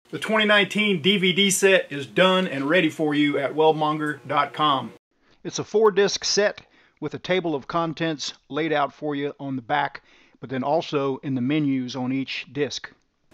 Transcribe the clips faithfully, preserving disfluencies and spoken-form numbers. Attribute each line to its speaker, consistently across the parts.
Speaker 1: The twenty nineteen D V D set is done and ready for you at weld monger dot com. It's a four disc set with a table of contents laid out for you on the back, but then also in the menus on each disc.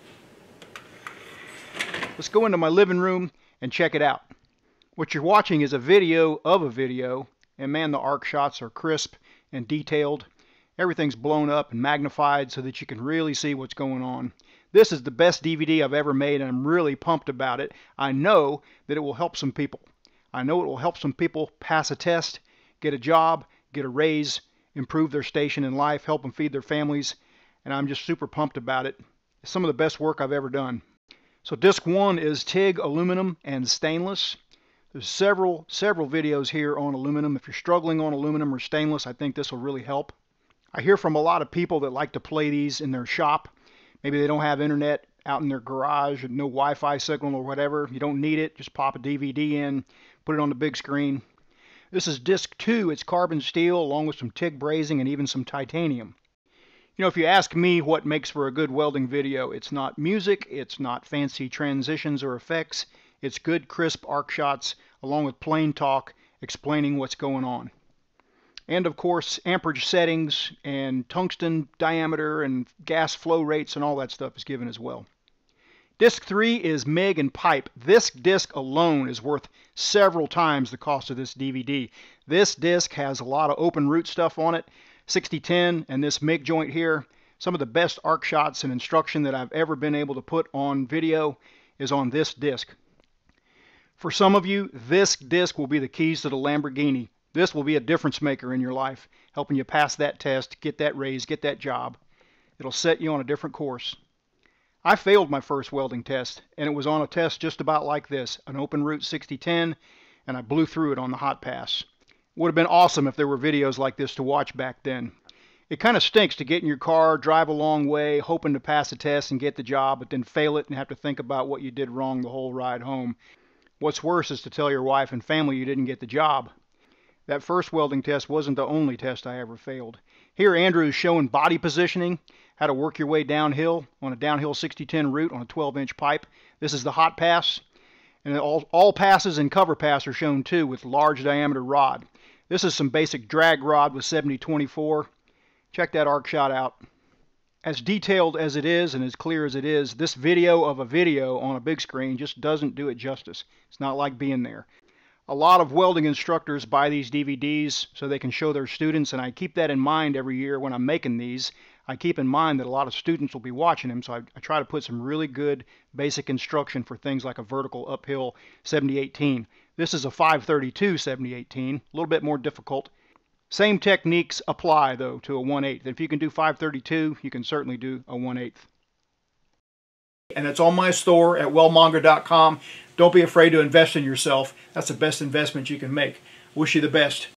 Speaker 1: Let's go into my living room and check it out. What you're watching is a video of a video, and man, the arc shots are crisp and detailed. Everything's blown up and magnified so that you can really see what's going on. This is the best D V D I've ever made, and I'm really pumped about it. I know that it will help some people. I know it will help some people pass a test, get a job, get a raise, improve their station in life, help them feed their families, and I'm just super pumped about it. It's some of the best work I've ever done. So disc one is TIG aluminum and stainless. There's several, several videos here on aluminum. If you're struggling on aluminum or stainless, I think this will really help. I hear from a lot of people that like to play these in their shop. Maybe they don't have internet out in their garage, no Wi-Fi signal or whatever. You don't need it. Just pop a D V D in, put it on the big screen. This is disc two. It's carbon steel along with some TIG brazing and even some titanium. You know, if you ask me what makes for a good welding video, it's not music, it's not fancy transitions or effects. It's good crisp arc shots along with plain talk explaining what's going on. And of course, amperage settings and tungsten diameter and gas flow rates and all that stuff is given as well. Disc three is M I G and pipe. This disc alone is worth several times the cost of this D V D. This disc has a lot of open root stuff on it, sixty ten, and this M I G joint here. Some of the best arc shots and instruction that I've ever been able to put on video is on this disc. For some of you, this disc will be the keys to the Lamborghini. This will be a difference maker in your life, helping you pass that test, get that raise, get that job. It'll set you on a different course. I failed my first welding test, and it was on a test just about like this, an open root sixty ten, and I blew through it on the hot pass. Would have been awesome if there were videos like this to watch back then. It kind of stinks to get in your car, drive a long way, hoping to pass a test and get the job, but then fail it and have to think about what you did wrong the whole ride home. What's worse is to tell your wife and family you didn't get the job. That first welding test wasn't the only test I ever failed. Here Andrew is showing body positioning, how to work your way downhill on a downhill sixty ten route on a twelve inch pipe. This is the hot pass, and all, all passes and cover pass are shown too with large diameter rod. This is some basic drag rod with seventy twenty-four. Check that arc shot out. As detailed as it is and as clear as it is, this video of a video on a big screen just doesn't do it justice. It's not like being there. A lot of welding instructors buy these D V Ds so they can show their students, and I keep that in mind every year when I'm making these. I keep in mind that a lot of students will be watching them, so I, I try to put some really good basic instruction for things like a vertical uphill seventy eighteen. This is a five thirty-two seventy eighteen, a little bit more difficult. Same techniques apply, though, to a one eighth. If you can do five thirty-two, you can certainly do a one eighth. And it's on my store at weld monger dot com. Don't be afraid to invest in yourself. That's the best investment you can make. Wish you the best.